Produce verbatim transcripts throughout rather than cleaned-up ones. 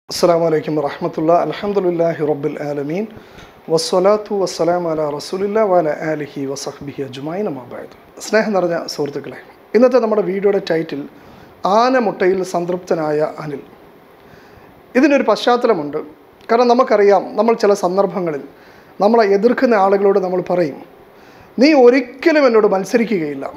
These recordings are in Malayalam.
Assalamualaikum warahmatullah. Alhamdulillahi rabbil alamin. Wassalatu wassalamu ala rasulillah wa ala alihi wa sahbihi ajma'in amma ba'd. സ്നേഹം നിറഞ്ഞ സുഹൃത്തുക്കളെ, ഇന്നത്തെ നമ്മുടെ വീഡിയോയുടെ ടൈറ്റിൽ ആനമുട്ടയിൽ സംതൃപ്തനായ അനിൽ. ഇതിനൊരു പശ്ചാത്തലമുണ്ട്. കാരണം നമുക്കറിയാം, നമ്മൾ ചില സന്ദർഭങ്ങളിൽ നമ്മളെ എതിർക്കുന്ന ആളുകളോട് നമ്മൾ പറയും, നീ ഒരിക്കലും എന്നോട് മത്സരിക്കുകയില്ല.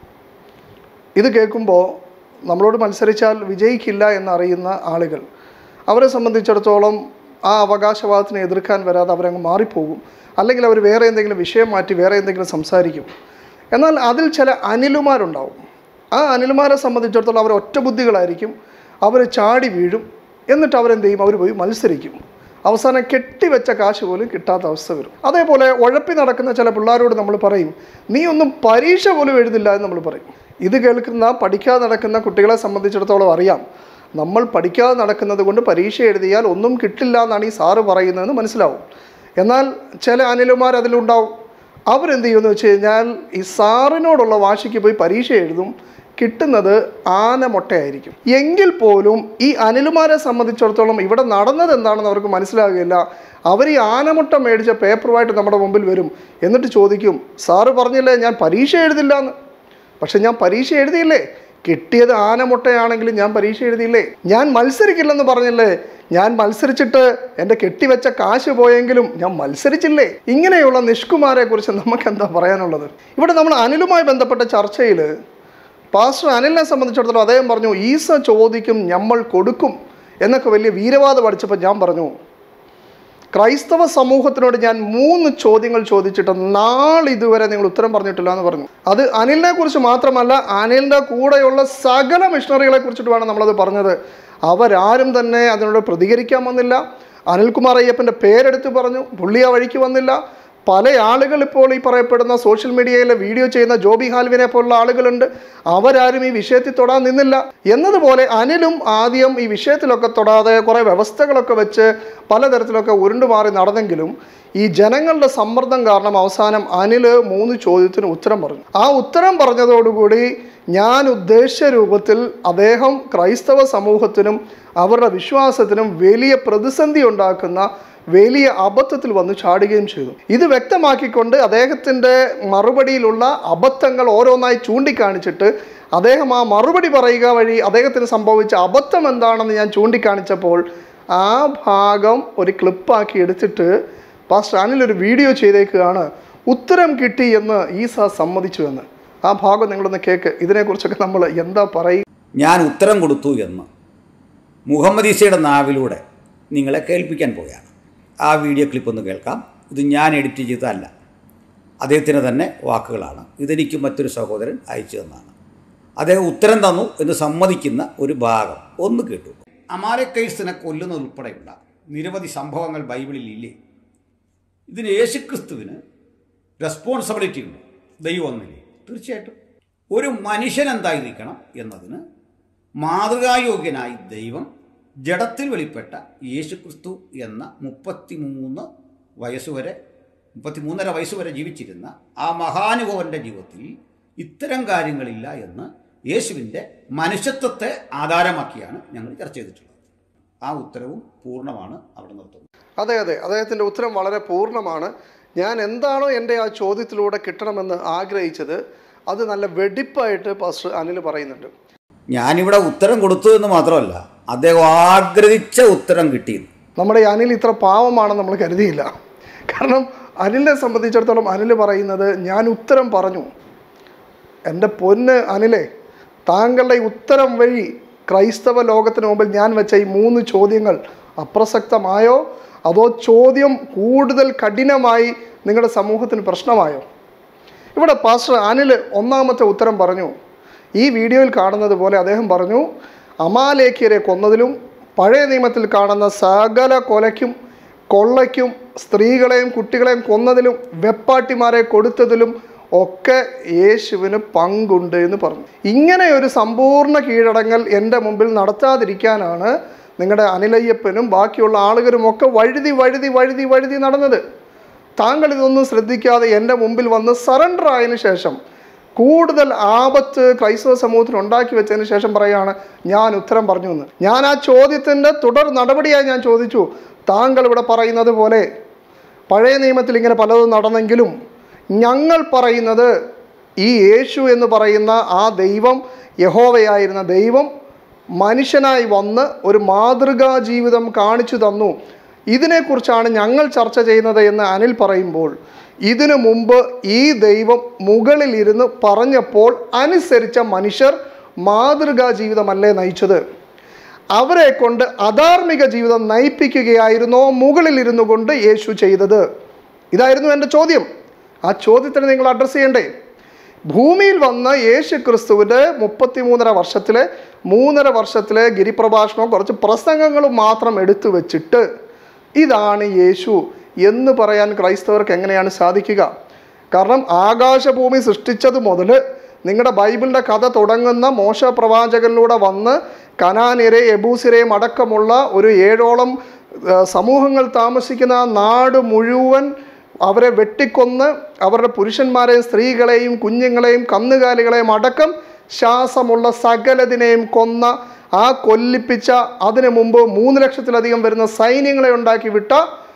ഇത് കേൾക്കുമ്പോൾ നമ്മളോട് മത്സരിച്ചാൽ വിജയിക്കില്ല എന്നറിയുന്ന ആളുകൾ, അവരെ സംബന്ധിച്ചിടത്തോളം ആ അവകാശവാദത്തിനെ എതിർക്കാൻ വരാതെ അവരങ്ങ് മാറിപ്പോകും. അല്ലെങ്കിൽ അവർ വേറെ എന്തെങ്കിലും വിഷയം മാറ്റി വേറെ എന്തെങ്കിലും സംസാരിക്കും. എന്നാൽ അതിൽ ചില അനിലുമാരുണ്ടാവും. ആ അനിലുമാരെ സംബന്ധിച്ചിടത്തോളം അവർ ഒറ്റ ബുദ്ധികളായിരിക്കും. അവർ ചാടി വീഴും. എന്നിട്ട് അവരെന്ത് ചെയ്യും? അവർ പോയി മത്സരിക്കും. അവസാനം കെട്ടിവെച്ച കാശ് പോലും കിട്ടാത്ത അവസ്ഥ വരും. അതേപോലെ ഉഴപ്പി നടക്കുന്ന ചില പിള്ളേരോട് നമ്മൾ പറയും, നീ ഒന്നും പരീക്ഷ പോലും എഴുതില്ല എന്ന് നമ്മൾ പറയും. ഇത് കേൾക്കുന്ന പഠിക്കാതെ നടക്കുന്ന കുട്ടികളെ സംബന്ധിച്ചിടത്തോളം അറിയാം, നമ്മൾ പഠിക്കാതെ നടക്കുന്നത് കൊണ്ട് പരീക്ഷ എഴുതിയാൽ ഒന്നും കിട്ടില്ല എന്നാണ് ഈ സാറ് പറയുന്നതെന്ന് മനസ്സിലാവും. എന്നാൽ ചില അനിലുമാർ അതിലുണ്ടാവും. അവരെന്ത് ചെയ്യുമെന്ന് വെച്ച് കഴിഞ്ഞാൽ ഈ സാറിനോടുള്ള വാശിക്ക് പോയി പരീക്ഷ എഴുതും. കിട്ടുന്നത് ആന മുട്ടയായിരിക്കും. എങ്കിൽ പോലും ഈ അനിലുമാരെ സംബന്ധിച്ചിടത്തോളം ഇവിടെ നടന്നത് എന്താണെന്ന് അവർക്ക് മനസ്സിലാകുകയില്ല. അവർ ഈ ആനമുട്ട മേടിച്ച പേപ്പറുമായിട്ട് നമ്മുടെ മുമ്പിൽ വരും. എന്നിട്ട് ചോദിക്കും, സാറ് പറഞ്ഞില്ലേ ഞാൻ പരീക്ഷ എഴുതില്ല എന്ന്. പക്ഷെ ഞാൻ പരീക്ഷ എഴുതിയില്ലേ? കിട്ടിയത് ആനമുട്ടയാണെങ്കിലും ഞാൻ പരീക്ഷ എഴുതിയില്ലേ? ഞാൻ മത്സരിക്കില്ലെന്ന് പറഞ്ഞില്ലേ? ഞാൻ മത്സരിച്ചിട്ട് എൻ്റെ കെട്ടിവെച്ച കാശ് പോയെങ്കിലും ഞാൻ മത്സരിച്ചില്ലേ? ഇങ്ങനെയുള്ള നിഷ്കുമാരെ കുറിച്ച് നമുക്ക് എന്താ പറയാനുള്ളത്? ഇവിടെ നമ്മൾ അനിലുമായി ബന്ധപ്പെട്ട ചർച്ചയിൽ പാസ്റ്റർ അനിലിനെ സംബന്ധിച്ചിടത്തോളം അദ്ദേഹം പറഞ്ഞു, ഈസ ചോദിക്കും നമ്മൾ കൊടുക്കും എന്നൊക്കെ വലിയ വീരവാദം അടിച്ചപ്പോൾ ഞാൻ പറഞ്ഞു, ക്രൈസ്തവ സമൂഹത്തിനോട് ഞാൻ മൂന്ന് ചോദ്യങ്ങൾ ചോദിച്ചിട്ട് നാളിതുവരെ നിങ്ങൾ ഉത്തരം പറഞ്ഞിട്ടില്ല എന്ന് പറഞ്ഞു. അത് അനിലിനെ കുറിച്ച് മാത്രമല്ല, അനിലിൻ്റെ കൂടെയുള്ള സകല മിഷണറികളെ കുറിച്ചിട്ടുമാണ് നമ്മളത് പറഞ്ഞത്. അവരാരും തന്നെ അതിനോട് പ്രതികരിക്കാൻ വന്നില്ല. അനിൽകുമാർ അയ്യപ്പൻ്റെ പേരെടുത്ത് പറഞ്ഞു, പുള്ളി ആ വഴിക്ക് വന്നില്ല. പല ആളുകൾ ഇപ്പോൾ ഈ പറയപ്പെടുന്ന സോഷ്യൽ മീഡിയയിലെ വീഡിയോ ചെയ്യുന്ന ജോബി ഹാൽവിനെ പോലുള്ള ആളുകളുണ്ട്. അവരാരും ഈ വിഷയത്തിൽ തൊടാൻ നിന്നില്ല. എന്നതുപോലെ അനിലും ആദ്യം ഈ വിഷയത്തിലൊക്കെ തൊടാതെ കുറേ വ്യവസ്ഥകളൊക്കെ വെച്ച് പലതരത്തിലൊക്കെ ഉരുണ്ടുമാറി നടന്നെങ്കിലും ഈ ജനങ്ങളുടെ സമ്മർദ്ദം കാരണം അവസാനം അനിൽ മൂന്ന് ചോദ്യത്തിന് ഉത്തരം പറഞ്ഞു. ആ ഉത്തരം പറഞ്ഞതോടുകൂടി ഞാൻ ഉദ്ദേശിച്ച രൂപത്തിൽ അദ്ദേഹം ക്രൈസ്തവ സമൂഹത്തിനും അവരുടെ വിശ്വാസത്തിനും വലിയ പ്രതിസന്ധി ഉണ്ടാക്കുന്ന വലിയ അബദ്ധത്തിൽ വന്ന് ചാടുകയും ചെയ്തു. ഇത് വ്യക്തമാക്കിക്കൊണ്ട് അദ്ദേഹത്തിൻ്റെ മറുപടിയിലുള്ള അബദ്ധങ്ങൾ ഓരോന്നായി ചൂണ്ടിക്കാണിച്ചിട്ട് അദ്ദേഹം ആ മറുപടി പറയുക വഴി അദ്ദേഹത്തിന് സംഭവിച്ച അബദ്ധം എന്താണെന്ന് ഞാൻ ചൂണ്ടിക്കാണിച്ചപ്പോൾ ആ ഭാഗം ഒരു ക്ലിപ്പാക്കി എടുത്തിട്ട് പാസ്റ്റർ അനിൽ ഒരു വീഡിയോ ചെയ്തേക്കുകയാണ്, ഉത്തരം കിട്ടി എന്ന് ഈസ സമ്മതിച്ചു എന്ന്. ആ ഭാഗം നിങ്ങളൊന്ന് കേൾക്ക്. ഇതിനെക്കുറിച്ചൊക്കെ നമ്മൾ എന്താ പറയും? ഞാൻ ഉത്തരം കൊടുത്തു എന്ന് മുഹമ്മദ് ഈസയുടെ നാവിലൂടെ നിങ്ങളെ കേൾപ്പിക്കാൻ പോവുകയാണ്. ആ വീഡിയോ ക്ലിപ്പ് ഒന്ന് കേൾക്കാം. ഇത് ഞാൻ എഡിറ്റ് ചെയ്തതല്ല, അദ്ദേഹത്തിന് തന്നെ വാക്കുകളാണ്. ഇതെനിക്ക് മറ്റൊരു സഹോദരൻ അയച്ചു തന്നാണ്. അദ്ദേഹം ഉത്തരം തന്നു എന്ന് സമ്മതിക്കുന്ന ഒരു ഭാഗം ഒന്ന് കേട്ടു. അമാലേക്കൈസിനെ കൊല്ലുന്നതുൾപ്പെടെയുള്ള നിരവധി സംഭവങ്ങൾ ബൈബിളിൽ ഇല്ലേ? ഇതിന് യേശുക്രിസ്തുവിന് റെസ്പോൺസിബിലിറ്റി ഉണ്ട്. ദൈവം ഒന്നില്ലേ? തീർച്ചയായിട്ടും. ഒരു മനുഷ്യൻ എന്തായിരിക്കണം എന്നതിന് മാതൃകായോഗ്യനായി ദൈവം ജഡത്തിൽ വെളിപ്പെട്ട യേശുക്രിസ്തു എന്ന മുപ്പത്തി മൂന്ന് വയസ്സുവരെ മുപ്പത്തി മൂന്നര വയസ്സുവരെ ജീവിച്ചിരുന്ന ആ മഹാനുഭവൻ്റെ ജീവിതത്തിൽ ഇത്തരം കാര്യങ്ങളില്ല എന്ന് യേശുവിൻ്റെ മനുഷ്യത്വത്തെ ആധാരമാക്കിയാണ് ഞങ്ങൾ ചർച്ച ചെയ്തിട്ടുള്ളത്. ആ ഉത്തരവും പൂർണ്ണമാണ്. അവിടെ നിർത്തുന്നത്. അതെ അതെ അദ്ദേഹത്തിൻ്റെ ഉത്തരം വളരെ പൂർണ്ണമാണ്. ഞാൻ എന്താണോ എൻ്റെ ആ ചോദ്യത്തിലൂടെ കിട്ടണമെന്ന് ആഗ്രഹിച്ചത് അത് നല്ല വെടിപ്പായിട്ട് പാസ്റ്റർ അനിൽ പറയുന്നുണ്ട്. ഞാനിവിടെ ഉത്തരം കൊടുത്തു എന്ന് മാത്രമല്ല, അദ്ദേഹം ആഗ്രഹിച്ച ഉത്തരം കിട്ടി. നമ്മുടെ ഈ അനിൽ ഇത്ര പാവമാണെന്ന് നമ്മൾ കരുതിയില്ല. കാരണം അനിലിനെ സംബന്ധിച്ചിടത്തോളം അനിൽ പറയുന്നത്, ഞാൻ ഉത്തരം പറഞ്ഞു. എൻ്റെ പൊന്ന് അനിലെ, താങ്കളുടെ ഈ ഉത്തരം വഴി ക്രൈസ്തവ ലോകത്തിന് മുമ്പിൽ ഞാൻ വെച്ച ഈ മൂന്ന് ചോദ്യങ്ങൾ അപ്രസക്തമായോ അതോ ചോദ്യം കൂടുതൽ കഠിനമായി നിങ്ങളുടെ സമൂഹത്തിന് പ്രശ്നമായോ? ഇവിടെ പാസ്റ്റർ അനിൽ ഒന്നാമത്തെ ഉത്തരം പറഞ്ഞു. ഈ വീഡിയോയിൽ കാണുന്നത് പോലെ അദ്ദേഹം പറഞ്ഞു, അമാലേക്യരെ കൊന്നതിലും പഴയ നിയമത്തിൽ കാണുന്ന സകല കൊലയ്ക്കും കൊള്ളയ്ക്കും സ്ത്രീകളെയും കുട്ടികളെയും കൊന്നതിലും വെപ്പാട്ടിമാരെ കൊടുത്തതിലും ഒക്കെ യേശുവിന് പങ്കുണ്ട് എന്ന് പറഞ്ഞു. ഇങ്ങനെ ഒരു സമ്പൂർണ്ണ കീഴടങ്ങൽ എൻ്റെ മുമ്പിൽ നടത്താതിരിക്കാനാണ് നിങ്ങളുടെ അനിലയ്യപ്പനും ബാക്കിയുള്ള ആളുകളും ഒക്കെ വഴുതി വഴുതി വഴുതി വഴുതി നടന്നത്. താങ്കൾ ഇതൊന്നും ശ്രദ്ധിക്കാതെ എൻ്റെ മുമ്പിൽ വന്ന് സറണ്ടർ ആയതിനു ശേഷം കൂടുതൽ ആപത്ത് ക്രൈസ്തവ സമൂഹത്തിന് ഉണ്ടാക്കി വെച്ചതിന് ശേഷം പറയുകയാണ് ഞാൻ ഉത്തരം പറഞ്ഞു എന്ന്. ഞാൻ ആ ചോദ്യത്തിൻ്റെ തുടർ നടപടിയായി ഞാൻ ചോദിച്ചു, താങ്കൾ ഇവിടെ പറയുന്നത് പോലെ പഴയ നിയമത്തിൽ ഇങ്ങനെ പലതും നടന്നെങ്കിലും ഞങ്ങൾ പറയുന്നത് ഈ യേശു എന്ന് പറയുന്ന ആ ദൈവം, യഹോവയായിരുന്ന ദൈവം മനുഷ്യനായി വന്ന് ഒരു മാതൃകാ ജീവിതം കാണിച്ചു തന്നു, ഇതിനെക്കുറിച്ചാണ് ഞങ്ങൾ ചർച്ച ചെയ്യുന്നത് എന്ന് അനിൽ പറയുമ്പോൾ, ഇതിനു മുമ്പ് ഈ ദൈവം മുകളിൽ ഇരുന്ന് പറഞ്ഞപ്പോൾ അനുസരിച്ച മനുഷ്യർ മാതൃകാ ജീവിതമല്ലേ നയിച്ചത്? അവരെ കൊണ്ട് അധാർമിക ജീവിതം നയിപ്പിക്കുകയായിരുന്നോ മുകളിൽ ഇരുന്നു കൊണ്ട് യേശു ചെയ്തത്? ഇതായിരുന്നു എൻ്റെ ചോദ്യം. ആ ചോദ്യത്തിന് നിങ്ങൾ അഡ്രസ്സ് ചെയ്യണ്ടേ? ഭൂമിയിൽ വന്ന യേശു ക്രിസ്തുവിൻ്റെ മുപ്പത്തി മൂന്നര വർഷത്തിലെ മൂന്നര വർഷത്തിലെ ഗിരിപ്രഭാഷണവും കുറച്ച് പ്രസംഗങ്ങളും മാത്രം എടുത്തു വെച്ചിട്ട് ഇതാണ് യേശു എന്ന് പറയാൻ ക്രൈസ്തവർക്ക് എങ്ങനെയാണ് സാധിക്കുക? കാരണം ആകാശഭൂമി സൃഷ്ടിച്ചത് മുതൽ നിങ്ങളുടെ ബൈബിളിൻ്റെ കഥ തുടങ്ങുന്ന മോശ പ്രവാചകനിലൂടെ വന്ന് കനാന്യരെ യബൂസിരെയും അടക്കമുള്ള ഒരു ഏഴോളം സമൂഹങ്ങൾ താമസിക്കുന്ന നാട് മുഴുവൻ അവരെ വെട്ടിക്കൊന്ന് അവരുടെ പുരുഷന്മാരെയും സ്ത്രീകളെയും കുഞ്ഞുങ്ങളെയും കന്നുകാലികളെയും അടക്കം ശ്വാസമുള്ള സകലതിനെയും കൊന്ന, ആ കൊല്ലിപ്പിച്ച, അതിനു മുമ്പ് മൂന്ന് ലക്ഷത്തിലധികം വരുന്ന സൈന്യങ്ങളെ ഉണ്ടാക്കി വിട്ട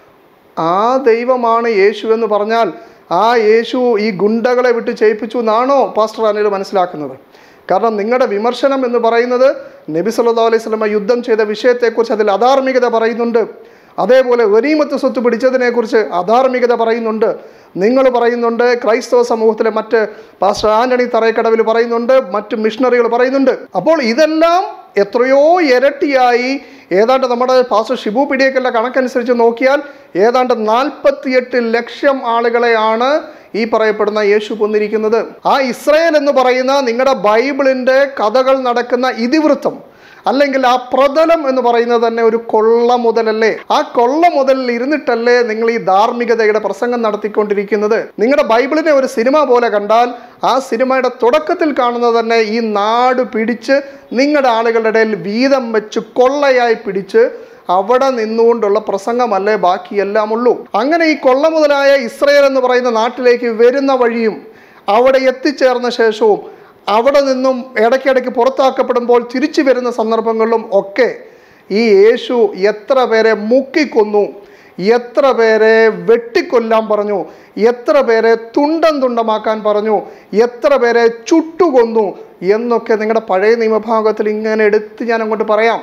ആ ദൈവമാണ് യേശു എന്ന് പറഞ്ഞാൽ ആ യേശു ഈ ഗുണ്ടകളെ വിട്ട് ചെയ്യിപ്പിച്ചു എന്നാണോ പാസ്റ്റർ അനിൽ മനസ്സിലാക്കുന്നത്? കാരണം നിങ്ങളുടെ വിമർശനം എന്ന് പറയുന്നത് നബി സല്ലല്ലാഹു അലൈഹി വസല്ലം യുദ്ധം ചെയ്ത വിഷയത്തെക്കുറിച്ച് അതിൽ അധാർമികത പറയുന്നുണ്ട്, അതേപോലെ ഗനീമത്ത് സ്വത്ത് പിടിച്ചതിനെക്കുറിച്ച് അധാർമികത പറയുന്നുണ്ട്, നിങ്ങൾ പറയുന്നുണ്ട്, ക്രൈസ്തവ സമൂഹത്തിലെ മറ്റ് പാസ്റ്റർ ആന്റണി തറയക്കടവിൽ പറയുന്നുണ്ട്, മറ്റ് മിഷണറികൾ പറയുന്നുണ്ട്. അപ്പോൾ ഇതെല്ലാം എത്രയോ ഇരട്ടിയായി ഏതാണ്ട് നമ്മുടെ പാസ്റ്റർ ഷിബു പിടിയേക്കല്ല കണക്കനുസരിച്ച് നോക്കിയാൽ ഏതാണ്ട് നാൽപ്പത്തിയെട്ട് ലക്ഷം ആളുകളെയാണ് ഈ പറയപ്പെടുന്ന യേശു കൊന്നിരിക്കുന്നത്. ആ ഇസ്രായേൽ എന്ന് പറയുന്ന നിങ്ങളുടെ ബൈബിളിൻ്റെ കഥകൾ നടക്കുന്ന ഇതിവൃത്തം അല്ലെങ്കിൽ ആ പ്രതലം എന്ന് പറയുന്നത് തന്നെ ഒരു കൊള്ള മുതലല്ലേ? ആ കൊള്ള മുതലിൽ ഇരുന്നിട്ടല്ലേ നിങ്ങൾ ഈ ധാർമ്മികതയുടെ പ്രസംഗം നടത്തിക്കൊണ്ടിരിക്കുന്നത്? നിങ്ങളുടെ ബൈബിളിനെ ഒരു സിനിമ പോലെ കണ്ടാൽ ആ സിനിമയുടെ തുടക്കത്തിൽ കാണുന്നത് തന്നെ ഈ നാട് പിടിച്ച് നിങ്ങളുടെ ആളുകളുടെ ഇടയിൽ വീതം വെച്ച് കൊള്ളയായി പിടിച്ച് അവിടെ നിന്നുകൊണ്ടുള്ള പ്രസംഗമല്ലേ ബാക്കിയെല്ലാം ഉള്ളൂ. അങ്ങനെ ഈ കൊള്ള മുതലായ ഇസ്രായേൽ എന്ന് പറയുന്ന നാട്ടിലേക്ക് വരുന്ന വഴിയും അവിടെ എത്തിച്ചേർന്ന ശേഷവും അവിടെ നിന്നും ഇടയ്ക്കിടയ്ക്ക് പുറത്താക്കപ്പെടുമ്പോൾ തിരിച്ചു വരുന്ന സന്ദർഭങ്ങളിലും ഒക്കെ ഈ യേശു എത്ര പേരെ മുക്കിക്കൊന്നു, എത്ര പേരെ വെട്ടിക്കൊല്ലാൻ പറഞ്ഞു, എത്ര പേരെ തുണ്ടം തുണ്ടമാക്കാൻ പറഞ്ഞു, എത്ര പേരെ ചുട്ടുകൊന്നു എന്നൊക്കെ നിങ്ങളുടെ പഴയ നിയമഭാഗത്തിൽ ഇങ്ങനെ എടുത്ത് ഞാൻ അങ്ങോട്ട് പറയാം.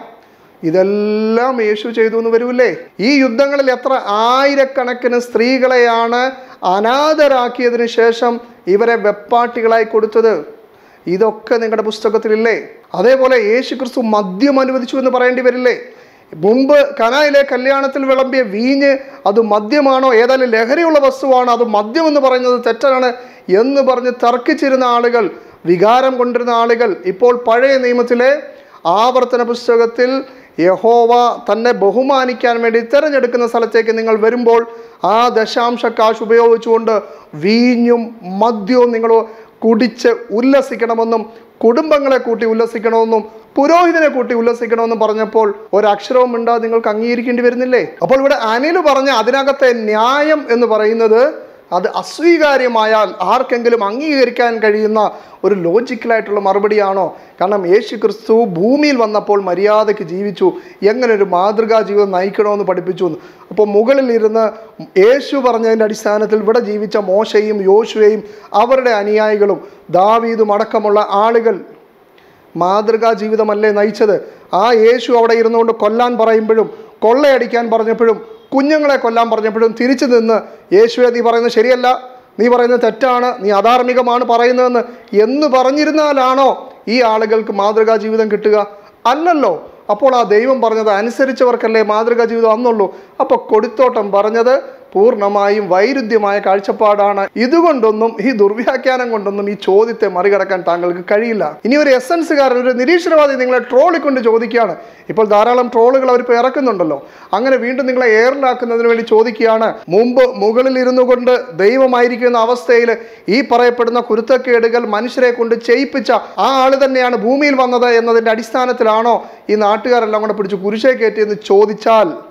ഇതെല്ലാം യേശു ചെയ്തു എന്ന് വരൂല്ലേ? ഈ യുദ്ധങ്ങളിൽ എത്ര ആയിരക്കണക്കിന് സ്ത്രീകളെയാണ് അനാഥരാക്കിയതിനു ശേഷം ഇവരെ വെപ്പാട്ടികളായി കൊടുത്തത്? ഇതൊക്കെ നിങ്ങളുടെ പുസ്തകത്തിലില്ലേ? അതേപോലെ യേശു ക്രിസ്തു മദ്യം അനുവദിച്ചു എന്ന് പറയേണ്ടി വരില്ലേ? മുമ്പ് കനായിലെ കല്യാണത്തിൽ വിളമ്പിയ വീഞ്ഞ് അത് മദ്യമാണോ, ഏതായാലും ലഹരിയുള്ള വസ്തുവാണ്, അത് മദ്യം എന്ന് പറയുന്നത് തെറ്റാണ് എന്ന് പറഞ്ഞ് തർക്കിച്ചിരുന്ന ആളുകൾ, വികാരം കൊണ്ടിരുന്ന ആളുകൾ, ഇപ്പോൾ പഴയ നിയമത്തിലെ ആവർത്തന പുസ്തകത്തിൽ യഹോവ തന്നെ ബഹുമാനിക്കാൻ വേണ്ടി തിരഞ്ഞെടുക്കുന്ന സ്ഥലത്തേക്ക് നിങ്ങൾ വരുമ്പോൾ ആ ദശാംശ കാശ് ഉപയോഗിച്ചുകൊണ്ട് വീഞ്ഞും മദ്യവും നിങ്ങൾ കുടിച്ച് ഉല്ലസിക്കണമെന്നും കുടുംബങ്ങളെ കൂട്ടി ഉല്ലസിക്കണമെന്നും പുരോഹിതനെ കൂട്ടി ഉല്ലസിക്കണമെന്നും പറഞ്ഞപ്പോൾ ഒരക്ഷരവും മിണ്ടാതെ നിങ്ങൾക്ക് അംഗീകരിക്കേണ്ടി വരുന്നില്ലേ? അപ്പോൾ ഇവിടെ അനിൽ പറഞ്ഞ അതിനകത്തെ ന്യായം എന്ന് പറയുന്നത് അത് അസ്വീകാര്യമായാൽ ആർക്കെങ്കിലും അംഗീകരിക്കാൻ കഴിയുന്ന ഒരു ലോജിക്കലായിട്ടുള്ള മറുപടിയാണോ? കാരണം യേശു ക്രിസ്തു ഭൂമിയിൽ വന്നപ്പോൾ മര്യാദയ്ക്ക് ജീവിച്ചു, എങ്ങനെ ഒരു മാതൃകാ ജീവിതം നയിക്കണമെന്ന് പഠിപ്പിച്ചു എന്ന്. അപ്പോൾ മുകളിൽ ഇരുന്ന് യേശു പറഞ്ഞതിൻ്റെ അടിസ്ഥാനത്തിൽ ഇവിടെ ജീവിച്ച മോശയും യോശുവയും അവരുടെ അനുയായികളും ദാവീദും അടക്കമുള്ള ആളുകൾ മാതൃകാ ജീവിതമല്ലേ നയിച്ചത്? ആ യേശു അവിടെ ഇരുന്നുകൊണ്ട് കൊല്ലാൻ പറയുമ്പോഴും കൊള്ളയടിക്കാൻ പറഞ്ഞപ്പോഴും കുഞ്ഞുങ്ങളെ കൊല്ലാൻ പറഞ്ഞപ്പോഴും തിരിച്ചു നിന്ന് യേശുവെ നീ പറയുന്നത് ശരിയല്ല, നീ പറയുന്നത് തെറ്റാണ്, നീ അധാർമികമാണ് പറയുന്നതെന്ന് എന്ന് പറഞ്ഞിരുന്നാലാണോ ഈ ആളുകൾക്ക് മാതൃകാ ജീവിതം കിട്ടുക? അല്ലല്ലോ. അപ്പോൾ ആ ദൈവം പറഞ്ഞത് അനുസരിച്ചവർക്കല്ലേ മാതൃകാ ജീവിതം അന്നുള്ളൂ. അപ്പോൾ കൊടുത്തോട്ടം പറഞ്ഞത് പൂർണ്ണമായും വൈരുദ്ധ്യമായ കാഴ്ചപ്പാടാണ്. ഇതുകൊണ്ടൊന്നും ഈ ദുർവ്യാഖ്യാനം കൊണ്ടൊന്നും ഈ ചോദ്യത്തെ മറികടക്കാൻ താങ്കൾക്ക് കഴിയില്ല. ഇനി ഒരു എസൻസുകാരൻ, ഒരു നിരീശ്വരവാദി നിങ്ങളെ ട്രോളിക്കൊണ്ട് ചോദിക്കുകയാണ്. ഇപ്പോൾ ധാരാളം ട്രോളുകൾ അവരിപ്പോൾ ഇറക്കുന്നുണ്ടല്ലോ. അങ്ങനെ വീണ്ടും നിങ്ങളെ എയറിലാക്കുന്നതിന് വേണ്ടി ചോദിക്കുകയാണ്, മുമ്പ് മുകളിൽ ഇരുന്നു കൊണ്ട് ദൈവമായിരിക്കുന്ന അവസ്ഥയിൽ ഈ പറയപ്പെടുന്ന കുരുത്തക്കേടുകൾ മനുഷ്യരെ കൊണ്ട് ചെയ്യിപ്പിച്ച ആ ആള് തന്നെയാണ് ഭൂമിയിൽ വന്നത് എന്നതിൻ്റെ അടിസ്ഥാനത്തിലാണോ ഈ നാട്ടുകാരെല്ലാം കൂടെ പിടിച്ച് കുരിശേ കയറ്റിയെന്ന് ചോദിച്ചാൽ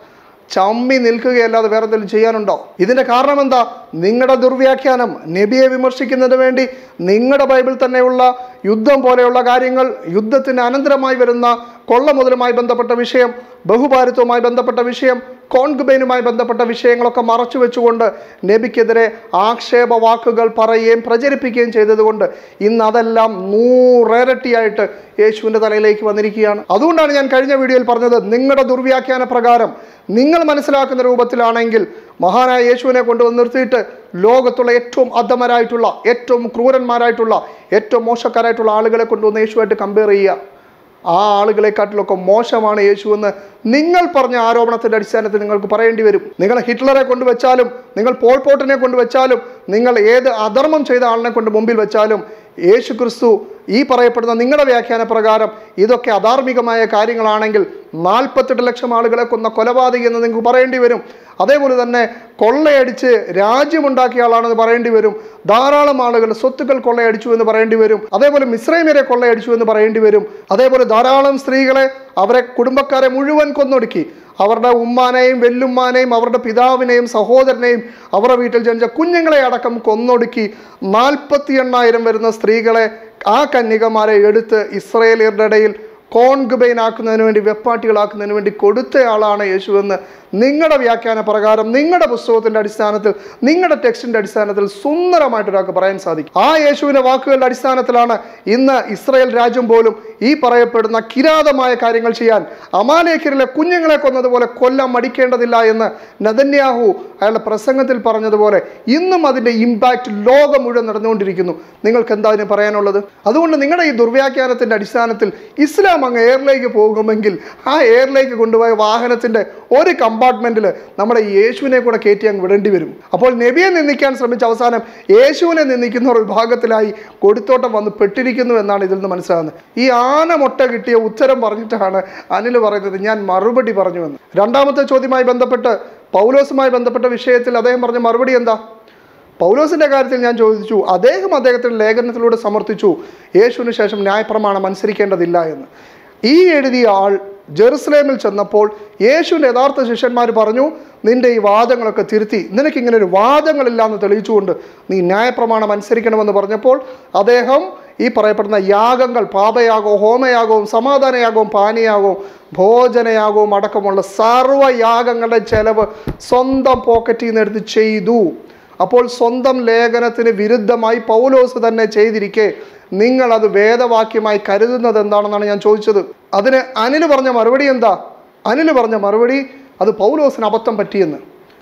ചമ്മി നിൽക്കുകയല്ലാതെ വേറെ എന്തെങ്കിലും ചെയ്യാനുണ്ടോ? ഇതിൻ്റെ കാരണം എന്താ? നിങ്ങളുടെ ദുർവ്യാഖ്യാനം. നബിയെ വിമർശിക്കുന്നതിന് വേണ്ടി നിങ്ങളുടെ ബൈബിൾ തന്നെയുള്ള യുദ്ധം പോലെയുള്ള കാര്യങ്ങൾ, യുദ്ധത്തിന് അനന്തരമായി വരുന്ന കൊള്ള മുതലുമായി ബന്ധപ്പെട്ട വിഷയം, ബഹുഭാരിത്വവുമായി ബന്ധപ്പെട്ട വിഷയം, കോൺകുബൈനുമായി ബന്ധപ്പെട്ട വിഷയങ്ങളൊക്കെ മറച്ചു വെച്ചുകൊണ്ട് നബിക്കെതിരെ ആക്ഷേപ വാക്കുകൾ പറയുകയും പ്രചരിപ്പിക്കുകയും ചെയ്തതുകൊണ്ട് ഇന്ന് അതെല്ലാം നൂറിരട്ടിയായിട്ട് യേശുവിൻ്റെ തലയിലേക്ക് വന്നിരിക്കുകയാണ്. അതുകൊണ്ടാണ് ഞാൻ കഴിഞ്ഞ വീഡിയോയിൽ പറഞ്ഞത്, നിങ്ങളുടെ ദുർവ്യാഖ്യാന പ്രകാരം നിങ്ങൾ മനസ്സിലാക്കുന്ന രൂപത്തിലാണെങ്കിൽ മഹാനായ യേശുവിനെ കൊണ്ടുവന്ന് നിർത്തിയിട്ട് ലോകത്തുള്ള ഏറ്റവും അധമരായിട്ടുള്ള, ഏറ്റവും ക്രൂരന്മാരായിട്ടുള്ള, ഏറ്റവും മോശക്കാരായിട്ടുള്ള ആളുകളെ കൊണ്ടുവന്ന് യേശുവായിട്ട് കമ്പയർ ചെയ്യുക. ആ ആളുകളെക്കാട്ടിലൊക്കെ മോശമാണ് യേശു എന്ന് നിങ്ങൾ പറഞ്ഞ ആരോപണത്തിൻ്റെ അടിസ്ഥാനത്തിൽ നിങ്ങൾക്ക് പറയേണ്ടി വരും. നിങ്ങൾ ഹിറ്റ്ലറെ കൊണ്ടുവച്ചാലും, നിങ്ങൾ പോൾ പോട്ടിനെ കൊണ്ടുവച്ചാലും, നിങ്ങൾ ഏത് അധർമ്മം ചെയ്ത ആളിനെ കൊണ്ട് മുമ്പിൽ വെച്ചാലും യേശു ക്രിസ്തു ഈ പറയപ്പെടുന്ന നിങ്ങളുടെ വ്യാഖ്യാന പ്രകാരം ഇതൊക്കെ അധാർമികമായ കാര്യങ്ങളാണെങ്കിൽ നാൽപ്പത്തെട്ട് ലക്ഷം ആളുകളെ കൊന്ന കൊലപാതകി എന്ന് നിങ്ങൾക്ക് പറയേണ്ടി വരും. അതേപോലെ തന്നെ കൊള്ളയടിച്ച് രാജ്യമുണ്ടാക്കിയ ആളാണെന്ന് പറയേണ്ടി വരും. ധാരാളം ആളുകൾ സ്വത്തുക്കൾ കൊള്ളയടിച്ചു എന്ന് പറയേണ്ടി വരും. അതേപോലെ മിസ്രൈമ്യരെ കൊള്ളയടിച്ചു എന്ന് പറയേണ്ടി വരും. അതേപോലെ ധാരാളം സ്ത്രീകളെ, അവരെ കുടുംബക്കാരെ മുഴുവൻ കൊന്നൊടുക്കി. അവരുടെ ഉമ്മാനെയും വെല്ലുമ്മാനെയും അവരുടെ പിതാവിനെയും സഹോദരനെയും അവരുടെ വീട്ടിൽ ജനിച്ച കുഞ്ഞുങ്ങളെ അടക്കം കൊന്നൊടുക്കി നാൽപ്പത്തി എണ്ണായിരം വരുന്ന സ്ത്രീകളെ, ആ കന്യകമാരെ എടുത്ത് ഇസ്രായേലിയരുടെ ഇടയിൽ കോൺകുബൈൻ ആക്കുന്നതിന് വേണ്ടി, വെപ്പാട്ടികളാക്കുന്നതിന് വേണ്ടി കൊടുത്തയാളാണ് യേശുവെന്ന് നിങ്ങളുടെ വ്യാഖ്യാന പ്രകാരം, നിങ്ങളുടെ പുസ്തകത്തിൻ്റെ അടിസ്ഥാനത്തിൽ, നിങ്ങളുടെ ടെക്സ്റ്റിൻ്റെ അടിസ്ഥാനത്തിൽ സുന്ദരമായിട്ട് ഒരാൾക്ക് പറയാൻ സാധിക്കും. ആ യേശുവിൻ്റെ വാക്കുകളുടെ അടിസ്ഥാനത്തിലാണ് ഇന്ന് ഇസ്രായേൽ രാജ്യം പോലും ഈ പറയപ്പെടുന്ന കിരാതമായ കാര്യങ്ങൾ ചെയ്യാൻ, അമാലേക്യരിലെ കുഞ്ഞുങ്ങളെ കൊന്നതുപോലെ കൊല്ലാൻ മടിക്കേണ്ടതില്ല എന്ന് നെതന്യാഹു അയാളുടെ പ്രസംഗത്തിൽ പറഞ്ഞതുപോലെ ഇന്നും അതിൻ്റെ ഇമ്പാക്റ്റ് ലോകം മുഴുവൻ നടന്നുകൊണ്ടിരിക്കുന്നു. നിങ്ങൾക്ക് എന്താ അതിന് പറയാനുള്ളത്? അതുകൊണ്ട് നിങ്ങളുടെ ഈ ദുർവ്യാഖ്യാനത്തിൻ്റെ അടിസ്ഥാനത്തിൽ ഇസ്ലാം അങ്ങ് എയറിലേക്ക് പോകുമെങ്കിൽ ആ എയറിലേക്ക് കൊണ്ടുപോയ വാഹനത്തിൻ്റെ ഒരു കമ്പാർട്ട്മെന്റിൽ നമ്മുടെ യേശുവിനെ കൂടെ കയറ്റി അങ്ങ് വിടേണ്ടി വരും. അപ്പോൾ നബിയെ നിന്ദിക്കാൻ ശ്രമിച്ച അവസാനം യേശുവിനെ നിന്ദിക്കുന്ന ഒരു വിഭാഗത്തിലായി കൊടുത്തോട്ടം വന്ന് പെട്ടിരിക്കുന്നു എന്നാണ് ഇതിൽ നിന്ന് മനസ്സിലാകുന്നത്. ഈ ആന മുട്ട കിട്ടിയ ഉത്തരം പറഞ്ഞിട്ടാണ് അനിൽ പറയുന്നത് ഞാൻ മറുപടി പറഞ്ഞു എന്ന്. രണ്ടാമത്തെ ചോദ്യവുമായി ബന്ധപ്പെട്ട്, പൗലോസുമായി ബന്ധപ്പെട്ട വിഷയത്തിൽ അദ്ദേഹം പറഞ്ഞ മറുപടി എന്താ? പൗലോസിൻ്റെ കാര്യത്തിൽ ഞാൻ ചോദിച്ചു, അദ്ദേഹം അദ്ദേഹത്തിൻ്റെ ലേഖനത്തിലൂടെ സമർത്ഥിച്ചു യേശുവിന് ശേഷം ന്യായപ്രമാണം അനുസരിക്കേണ്ടതില്ല എന്ന്. ഈ എഴുതിയ ആൾ ജെറുസലേമിൽ ചെന്നപ്പോൾ യേശുവിൻ്റെ യഥാർത്ഥ ശിഷ്യന്മാർ പറഞ്ഞു, നിന്റെ ഈ വാദങ്ങളൊക്കെ തിരുത്തി, നിനക്കിങ്ങനെ ഒരു വാദങ്ങളില്ല എന്ന് തെളിയിച്ചുകൊണ്ട് നീ ന്യായപ്രമാണം അനുസരിക്കണമെന്ന് പറഞ്ഞപ്പോൾ അദ്ദേഹം ഈ പറയപ്പെടുന്ന യാഗങ്ങൾ, പാപയാഗവും ഹോമയാഗവും സമാധാനയാഗവും പാനീയാഗവും ഭോജനയാഗവും അടക്കമുള്ള സർവ്വയാഗങ്ങളുടെ ചെലവ് സ്വന്തം പോക്കറ്റിൽ നിന്ന് എടുത്ത് ചെയ്തു. അപ്പോൾ സ്വന്തം ലേഖനത്തിന് വിരുദ്ധമായി പൗലോസ് തന്നെ ചെയ്തിരിക്കെ നിങ്ങളത് വേദവാക്യമായി കരുതുന്നത് എന്താണെന്നാണ് ഞാൻ ചോദിച്ചത്. അതിന് അനിൽ പറഞ്ഞ മറുപടി എന്താ? അനിൽ പറഞ്ഞ മറുപടി അത് പൗലോസിന് അബദ്ധം പറ്റിയെന്ന്.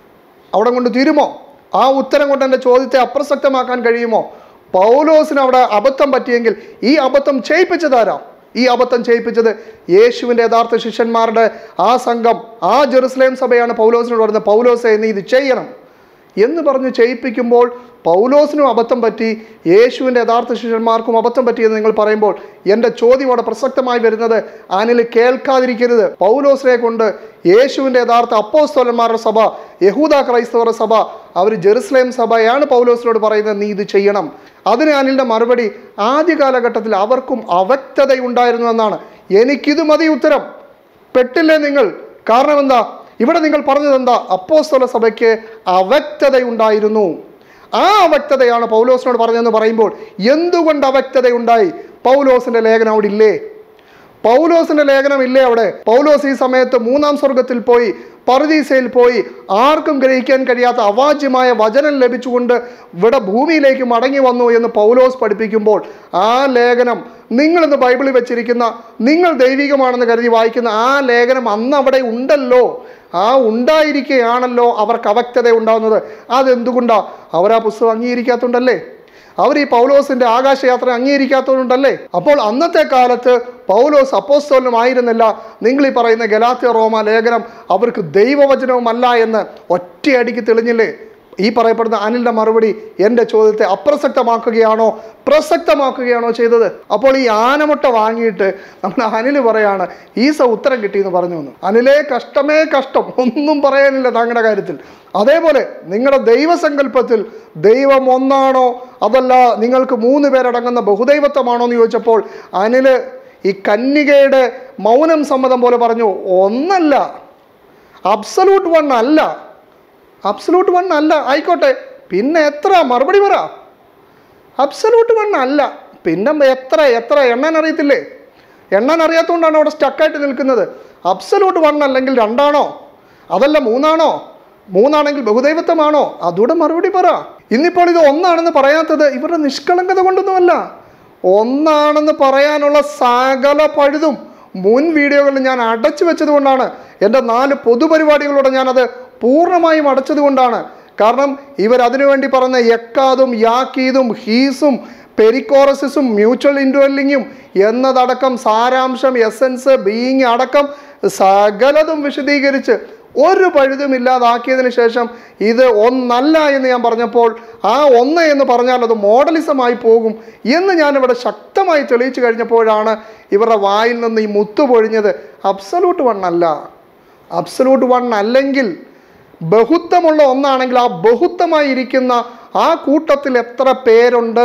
അവിടെ കൊണ്ട് തീരുമോ? ആ ഉത്തരം കൊണ്ട് എൻ്റെ ചോദ്യത്തെ അപ്രസക്തമാക്കാൻ കഴിയുമോ? പൗലോസിന് അവിടെ അബദ്ധം പറ്റിയെങ്കിൽ ഈ അബദ്ധം ചെയ്യിപ്പിച്ചതാരാ? ഈ അബദ്ധം ചെയ്യിപ്പിച്ചത് യേശുവിൻ്റെ യഥാർത്ഥ ശിഷ്യന്മാരുടെ ആ സംഘം, ആ ജെറുസലേം സഭയാണ് പൗലോസിനോട് പറയുന്നത്, പൗലോസേ നീ ഇത് ചെയ്യണം എന്ന് പറഞ്ഞ് ചെയ്യിപ്പിക്കുമ്പോൾ പൗലോസിനും അബദ്ധം പറ്റി, യേശുവിൻ്റെ യഥാർത്ഥ ശിഷ്യന്മാർക്കും അബദ്ധം പറ്റിയെന്ന് നിങ്ങൾ പറയുമ്പോൾ എൻ്റെ ചോദ്യം അവിടെ പ്രസക്തമായി വരുന്നത്, അനിൽ കേൾക്കാതിരിക്കരുത്. പൗലോസിനെ കൊണ്ട് യേശുവിൻ്റെ യഥാർത്ഥ അപ്പോസ്തലന്മാരുടെ സഭ, യഹൂദ ക്രൈസ്തവരുടെ സഭ, അവർ ജെറുസലേം സഭയാണ് പൗലോസിനോട് പറയുന്നത് നീ ഇത് ചെയ്യണം. അതിന് അനിലിൻ്റെ മറുപടി, ആദ്യ കാലഘട്ടത്തിൽ അവർക്കും അവ്യക്തതയുണ്ടായിരുന്നു എന്നാണ്. എനിക്കിത് മതി ഉത്തരം. പെട്ടില്ലേ നിങ്ങൾ? കാരണം എന്താ? ഇവിടെ നിങ്ങൾ പറഞ്ഞത് എന്താ? അപ്പോസ്തല സഭയ്ക്ക് അവ്യക്തതയുണ്ടായിരുന്നു. ആ അവ്യക്തതയാണ് പൗലോസിനോട് പറഞ്ഞതെന്ന് പറയുമ്പോൾ എന്തുകൊണ്ട് അവ്യക്തതയുണ്ടായി? പൗലോസിന്റെ ലേഖനം അവിടെ ഇല്ലേ? പൗലോസിന്റെ ലേഖനം ഇല്ലേ അവിടെ? പൗലോസ് ഈ സമയത്ത് മൂന്നാം സ്വർഗത്തിൽ പോയി, പറുദീസയിൽ പോയി, ആർക്കും ഗ്രഹിക്കാൻ കഴിയാത്ത അവാച്യമായ വചനം ലഭിച്ചുകൊണ്ട് ഇവിടെ ഭൂമിയിലേക്ക് മടങ്ങി വന്നു എന്ന് പൗലോസ് പഠിപ്പിക്കുമ്പോൾ ആ ലേഖനം, നിങ്ങളിന്ന് ബൈബിളിൽ വെച്ചിരിക്കുന്ന, നിങ്ങൾ ദൈവികമാണെന്ന് കരുതി വായിക്കുന്ന ആ ലേഖനം അന്ന് അവിടെ ഉണ്ടല്ലോ. ആ ഉണ്ടായിരിക്കുകയാണല്ലോ അവർക്ക് അവ്യക്തത ഉണ്ടാകുന്നത്. അതെന്തുകൊണ്ടാണ്? അവർ ആ പുസ്തകം അംഗീകരിക്കാത്തതുകൊണ്ടല്ലേ? അവർ ഈ പൗലോസിന്റെ ആകാശയാത്ര അംഗീകരിക്കാത്തതുകൊണ്ടല്ലേ? അപ്പോൾ അന്നത്തെ കാലത്ത് പൗലോസ് അപ്പോസ്തലനും ആയിരുന്നില്ല. നിങ്ങൾ ഈ പറയുന്ന ഗലാത്യ റോമ ലേഖനം അവർക്ക് ദൈവവചനവുമല്ല എന്ന് ഒറ്റയടിക്ക് തെളിഞ്ഞില്ലേ? ഈ പറയപ്പെടുന്ന അനിലിന്റെ മറുപടി എൻ്റെ ചോദ്യത്തെ അപ്രസക്തമാക്കുകയാണോ പ്രസക്തമാക്കുകയാണോ ചെയ്തത്? അപ്പോൾ ഈ ആനമുട്ട വാങ്ങിയിട്ട് നമ്മൾ അനിൽ പറയാണ് ഈസ ഉത്തരം കിട്ടിയെന്ന് പറഞ്ഞു എന്ന്. അനിലേ കഷ്ടമേ കഷ്ടം, ഒന്നും പറയാനില്ല താങ്കളുടെ കാര്യത്തിൽ. അതേപോലെ നിങ്ങളുടെ ദൈവസങ്കല്പത്തിൽ ദൈവം ഒന്നാണോ അതല്ല നിങ്ങൾക്ക് മൂന്ന് പേരടങ്ങുന്ന ബഹുദൈവത്വമാണോ എന്ന് ചോദിച്ചപ്പോൾ അനില് ഈ കന്യകയുടെ മൗനം സമ്മതം പോലെ പറഞ്ഞു ഒന്നല്ല. അബ്സലൂട്ട് വൺ അല്ല, അബ്സലൂട്ട് വൺ അല്ല. ആയിക്കോട്ടെ, പിന്നെ എത്ര? മറുപടി പറ. അബ്സലൂട്ട് വൺ അല്ല, പിന്നെ എത്ര? എത്ര എണ്ണാൻ അറിയത്തില്ലേ? എണ്ണാൻ അറിയാത്തതുകൊണ്ടാണ് അവിടെ സ്റ്റക്കായിട്ട് നിൽക്കുന്നത്. അബ്സലൂട്ട് വൺ അല്ലെങ്കിൽ രണ്ടാണോ? അതല്ല മൂന്നാണോ? മൂന്നാണെങ്കിൽ ബഹുദൈവത്വമാണോ? അതുകൂടെ മറുപടി പറ. ഇന്നിപ്പോൾ ഇത് ഒന്നാണെന്ന് പറയാത്തത് ഇവരുടെ നിഷ്കളങ്കത കൊണ്ടൊന്നുമല്ല. ഒന്നാണെന്ന് പറയാനുള്ള സകല പഴുതും മുൻ വീഡിയോകളിൽ ഞാൻ അടച്ചു വെച്ചത് കൊണ്ടാണ്. എൻ്റെ നാല് പൊതുപരിപാടികളോടെ ഞാനത് പൂർണ്ണമായും അടച്ചത് കൊണ്ടാണ്. കാരണം ഇവരതിനു വേണ്ടി പറഞ്ഞ യക്കാതും യാക്കീതും ഹീസും പെരിക്കോറസിസും മ്യൂച്വൽ ഇൻഡ്വെല്ലിങ്ങും എന്നതടക്കം സാരാംശം, എസൻസ്, ബീയിങ് അടക്കം സകലതും വിശദീകരിച്ച് ഒരു പഴുതുമില്ലാതാക്കിയതിന് ശേഷം ഇത് ഒന്നല്ല എന്ന് ഞാൻ പറഞ്ഞപ്പോൾ ആ ഒന്ന് എന്ന് പറഞ്ഞാൽ അത് മോഡലിസമായി പോകും എന്ന് ഞാനിവിടെ ശക്തമായി തെളിയിച്ചു കഴിഞ്ഞപ്പോഴാണ് ഇവരുടെ വായിൽ നിന്ന് ഈ മുത്തു പൊഴിഞ്ഞത്. അബ്സലൂട്ട് വൺ അല്ല. അബ്സലൂട്ട് വൺ അല്ലെങ്കിൽ ബഹുത്വമുള്ള ഒന്നാണെങ്കിൽ ആ ബഹുത്വമായി ഇരിക്കുന്ന ആ കൂട്ടത്തിൽ എത്ര പേരുണ്ട്?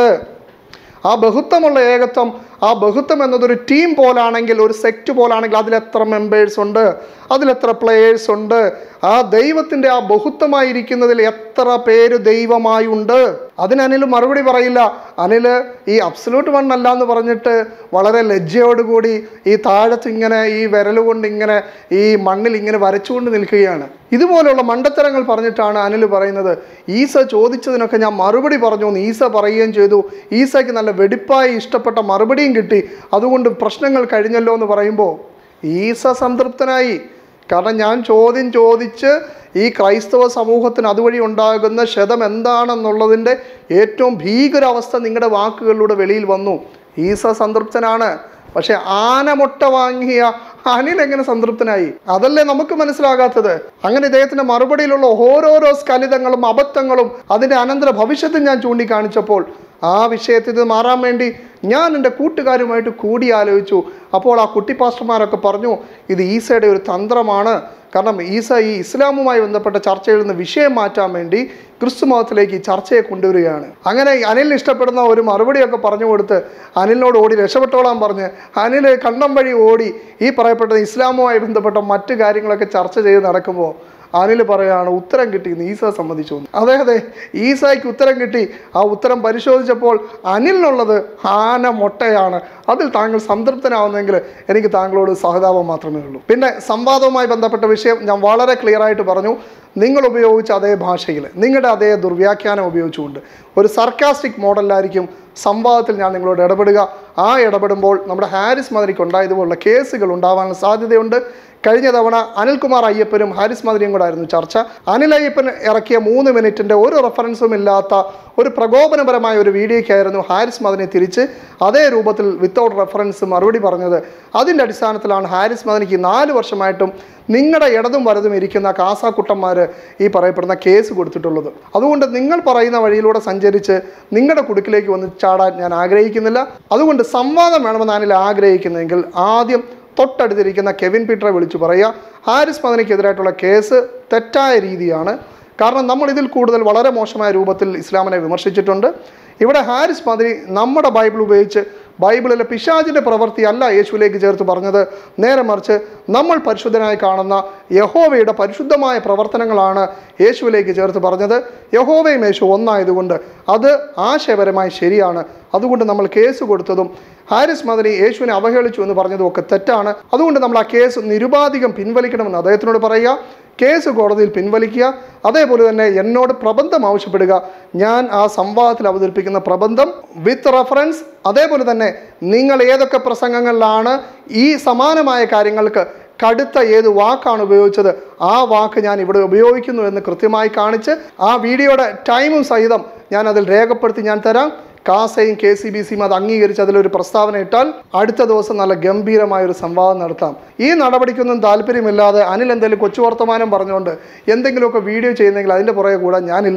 ആ ബഹുത്വമുള്ള ഏകത്വം, ആ ബഹുത്വം എന്നതൊരു ടീം പോലാണെങ്കിൽ, ഒരു സെക്ട് പോലാണെങ്കിൽ അതിലെത്ര മെമ്പേഴ്സ് ഉണ്ട്, അതിലെത്ര പ്ലേയേഴ്സ് ഉണ്ട്? ആ ദൈവത്തിൻ്റെ ആ ബഹുത്വമായിരിക്കുന്നതിൽ എത്ര പേര് ദൈവമായി ഉണ്ട്? അതിന് അനിൽ മറുപടി പറയില്ല. അനിൽ ഈ അബ്സലൂട്ട് വൺ അല്ല എന്ന് പറഞ്ഞിട്ട് വളരെ ലജ്ജയോടുകൂടി ഈ താഴത്ത് ഇങ്ങനെ ഈ വിരലുകൊണ്ട് ഇങ്ങനെ ഈ മണ്ണിൽ ഇങ്ങനെ വരച്ചുകൊണ്ട് നിൽക്കുകയാണ്. ഇതുപോലെയുള്ള മണ്ടത്തരങ്ങൾ പറഞ്ഞിട്ടാണ് അനിൽ പറയുന്നത് ഈസ ചോദിച്ചതിനൊക്കെ ഞാൻ മറുപടി പറഞ്ഞു എന്ന് ഈസ പറയുകയും ചെയ്തു. ഈസയ്ക്ക് നല്ല വെടിപ്പായി ഇഷ്ടപ്പെട്ട മറുപടിയും കിട്ടി, അതുകൊണ്ട് പ്രശ്നങ്ങൾ കഴിഞ്ഞല്ലോ എന്ന് പറയുമ്പോൾ ഈസ സംതൃപ്തനായി. കാരണം ഞാൻ ചോദ്യം ചോദിച്ച് ഈ ക്രൈസ്തവ സമൂഹത്തിന് അതുവഴി ഉണ്ടാകുന്ന ക്ഷതം എന്താണെന്നുള്ളതിൻ്റെ ഏറ്റവും ഭീകരാവസ്ഥ നിങ്ങളുടെ വാക്കുകളിലൂടെ വെളിയിൽ വന്നു. ഈസ സംതൃപ്തനാണ്. പക്ഷെ ആനമുട്ട വാങ്ങിയ അനിൽ എങ്ങനെ സംതൃപ്തനായി? അതല്ലേ നമുക്ക് മനസ്സിലാകാത്തത്. അങ്ങനെ ഇദ്ദേഹത്തിൻ്റെ മറുപടിയിലുള്ള ഓരോരോ സ്ഖലിതങ്ങളും അബദ്ധങ്ങളും അതിൻ്റെ അനന്തര ഭവിഷ്യത്തും ഞാൻ ചൂണ്ടിക്കാണിച്ചപ്പോൾ ആ വിഷയത്തിൽ ഇത് മാറാൻ വേണ്ടി ഞാൻ എൻ്റെ കൂട്ടുകാരുമായിട്ട് കൂടിയാലോചിച്ചു. അപ്പോൾ ആ കുട്ടി പാസ്റ്റർമാരൊക്കെ പറഞ്ഞു ഇത് ഈസയുടെ ഒരു തന്ത്രമാണ്. കാരണം ഈസ ഈ ഇസ്ലാമുമായി ബന്ധപ്പെട്ട ചർച്ചയിൽ നിന്ന് വിഷയം മാറ്റാൻ വേണ്ടി ക്രിസ്തു മതത്തിലേക്ക് ഈ ചർച്ചയെ കൊണ്ടുവരികയാണ്. അങ്ങനെ അനിലിന് ഇഷ്ടപ്പെടുന്ന ഒരു മറുപടിയൊക്കെ പറഞ്ഞു കൊടുത്ത് അനിലിനോട് ഓടി രക്ഷപ്പെട്ടോളാൻ പറഞ്ഞ് അനിൽ കണ്ണം വഴി ഓടി ഈ പറയപ്പെട്ട ഇസ്ലാമുമായി ബന്ധപ്പെട്ട മറ്റു കാര്യങ്ങളൊക്കെ ചർച്ച ചെയ്ത് നടക്കുമ്പോൾ അനിൽ പറയുകയാണ് ഉത്തരം കിട്ടി എന്ന് ഈസ സമ്മതിച്ചു. അതെ അതെ, ഈസായ്ക്ക് ഉത്തരം കിട്ടി. ആ ഉത്തരം പരിശോധിച്ചപ്പോൾ അനിലിനുള്ളത് ആന മൊട്ടയാണ്. അതിൽ താങ്കൾ സംതൃപ്തനാവുന്നെങ്കിൽ എനിക്ക് താങ്കളോട് സഹതാപം മാത്രമേ ഉള്ളൂ. പിന്നെ സംവാദവുമായി ബന്ധപ്പെട്ട വിഷയം ഞാൻ വളരെ ക്ലിയർ ആയിട്ട് പറഞ്ഞു. നിങ്ങൾ ഉപയോഗിച്ച അതേ ഭാഷയിൽ നിങ്ങളുടെ അതേ ദുർവ്യാഖ്യാനം ഉപയോഗിച്ചുകൊണ്ട് ഒരു സർക്കാസ്റ്റിക് മോഡലിലായിരിക്കും സംവാദത്തിൽ ഞാൻ നിങ്ങളോട് ഇടപെടുക. ആ ഇടപെടുമ്പോൾ നമ്മുടെ ഹാരിസ് മദനിക്ക് ഉണ്ടായതുപോലുള്ള കേസുകൾ ഉണ്ടാവാനുള്ള സാധ്യതയുണ്ട്. കഴിഞ്ഞ തവണ അനിൽകുമാർ അയ്യപ്പനും ഹാരിസ് മദനിയും കൂടെ ആയിരുന്നു ചർച്ച. അനിൽ അയ്യപ്പൻ ഇറക്കിയ മൂന്ന് മിനിറ്റിൻ്റെ ഒരു റെഫറൻസും ഇല്ലാത്ത ഒരു പ്രകോപനപരമായ ഒരു വീഡിയോയ്ക്കായിരുന്നു ഹാരിസ് മദനി തിരിച്ച് അതേ രൂപത്തിൽ വിത്തൗട്ട് റെഫറൻസ് മറുപടി പറഞ്ഞത്. അതിൻ്റെ അടിസ്ഥാനത്തിലാണ് ഹാരിസ് മദനിക്ക് നാല് വർഷമായിട്ടും നിങ്ങളുടെ ഇടതും വലതും ഇരിക്കുന്ന കാസാക്കുട്ടന്മാർ ഈ പറയപ്പെടുന്ന കേസ് കൊടുത്തിട്ടുള്ളത്. അതുകൊണ്ട് നിങ്ങൾ പറയുന്ന വഴിയിലൂടെ സഞ്ചരിച്ച് നിങ്ങളുടെ കുടുക്കിലേക്ക് വന്ന് ചാടാൻ ഞാൻ ആഗ്രഹിക്കുന്നില്ല. അതുകൊണ്ട് സംവാദം വേണമെന്ന് അനിൽ ആഗ്രഹിക്കുന്നെങ്കിൽ ആദ്യം തൊട്ടടുത്തിരിക്കുന്ന കെവിൻ പീറ്ററെ വിളിച്ചു പറയുക ഹാരിസ് മദനിക്കെതിരായിട്ടുള്ള കേസ് തെറ്റായ രീതിയാണ്. കാരണം നമ്മൾ ഇതിൽ കൂടുതൽ വളരെ മോശമായ രൂപത്തിൽ ഇസ്ലാമിനെ വിമർശിച്ചിട്ടുണ്ട്. ഇവിടെ ഹാരിസ് മദനി നമ്മുടെ ബൈബിൾ ഉപയോഗിച്ച് ബൈബിളിലെ പിശാചിൻ്റെ പ്രവൃത്തി അല്ല യേശുവിലേക്ക് ചേർത്ത് പറഞ്ഞത്. നേരെ മറിച്ച് നമ്മൾ പരിശുദ്ധനായി കാണുന്ന യഹോവയുടെ പരിശുദ്ധമായ പ്രവർത്തനങ്ങളാണ് യേശുവിലേക്ക് ചേർത്ത് പറഞ്ഞത്. യഹോവയും യേശു ഒന്നായതുകൊണ്ട് അത് ആശയപരമായി ശരിയാണ്. അതുകൊണ്ട് നമ്മൾ കേസ് കൊടുത്തതും ഹാരിസ് മദനി യേശുവിനെ അവഹേളിച്ചു എന്ന് പറഞ്ഞതും ഒക്കെ തെറ്റാണ്. അതുകൊണ്ട് നമ്മൾ ആ കേസ് നിരുപാധികം പിൻവലിക്കണമെന്ന് അദ്ദേഹത്തിനോട് പറയുക. കേസ് കോടതിയിൽ പിൻവലിക്കുക. അതേപോലെ തന്നെ എന്നോട് പ്രബന്ധം ആവശ്യപ്പെടുക. ഞാൻ ആ സംവാദത്തിൽ അവതരിപ്പിക്കുന്ന പ്രബന്ധം വിത്ത് റെഫറൻസ്, അതേപോലെ തന്നെ നിങ്ങൾ ഏതൊക്കെ പ്രസംഗങ്ങളിലാണ് ഈ സമാനമായ കാര്യങ്ങൾക്ക് കടുത്ത ഏത് വാക്കാണ് ഉപയോഗിച്ചത് ആ വാക്ക് ഞാൻ ഇവിടെ ഉപയോഗിക്കുന്നു എന്ന് കൃത്യമായി കാണിച്ച് ആ വീഡിയോയുടെ ടൈമും സഹിതം ഞാൻ അതിൽ രേഖപ്പെടുത്തി ഞാൻ തരാം. കാസയും കെ സി ബി സിയും അത് അംഗീകരിച്ച് അതിലൊരു പ്രസ്താവന ഇട്ടാൽ അടുത്ത ദിവസം നല്ല ഗംഭീരമായൊരു സംവാദം നടത്താം. ഈ നടപടിക്കൊന്നും താല്പര്യമില്ലാതെ അനിൽ എന്തെങ്കിലും കൊച്ചു വർത്തമാനം പറഞ്ഞുകൊണ്ട് എന്തെങ്കിലുമൊക്കെ വീഡിയോ ചെയ്യുന്നെങ്കിൽ അതിൻ്റെ പുറകെ കൂടാൻ ഞാനില്ല.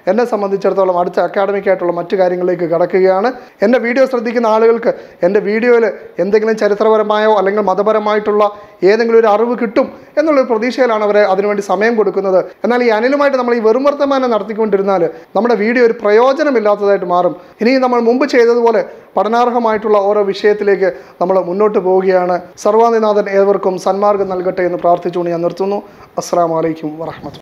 എന്നെ സംബന്ധിച്ചിടത്തോളം അടുത്ത അക്കാഡമിക്കായിട്ടുള്ള മറ്റു കാര്യങ്ങളിലേക്ക് കടക്കുകയാണ്. എൻ്റെ വീഡിയോ ശ്രദ്ധിക്കുന്ന ആളുകൾക്ക് എൻ്റെ വീഡിയോയിൽ എന്തെങ്കിലും ചരിത്രപരമായോ അല്ലെങ്കിൽ മതപരമായിട്ടുള്ള ഏതെങ്കിലും ഒരു അറിവ് കിട്ടും എന്നുള്ളൊരു പ്രതീക്ഷയിലാണ് അവരെ അതിനുവേണ്ടി സമയം കൊടുക്കുന്നത്. എന്നാൽ ഈ അനിലുമായിട്ട് നമ്മൾ ഈ വെറും വർത്തമാനം നടത്തിക്കൊണ്ടിരുന്നാൽ നമ്മുടെ വീഡിയോ ഒരു പ്രയോജനമില്ലാത്തതായിട്ട് മാറും. ഇനിയും നമ്മൾ മുമ്പ് ചെയ്തതുപോലെ പഠനാർഹമായിട്ടുള്ള ഓരോ വിഷയത്തിലേക്ക് നമ്മൾ മുന്നോട്ട് പോവുകയാണ്. സർവാധിനാഥൻ ഏവർക്കും സന്മാർഗം നൽകട്ടെ എന്ന് പ്രാർത്ഥിച്ചുകൊണ്ട് ഞാൻ നിർത്തുന്നു. അസ്സലാമു അലൈക്കും വറഹ്മത്തുള്ളാഹി.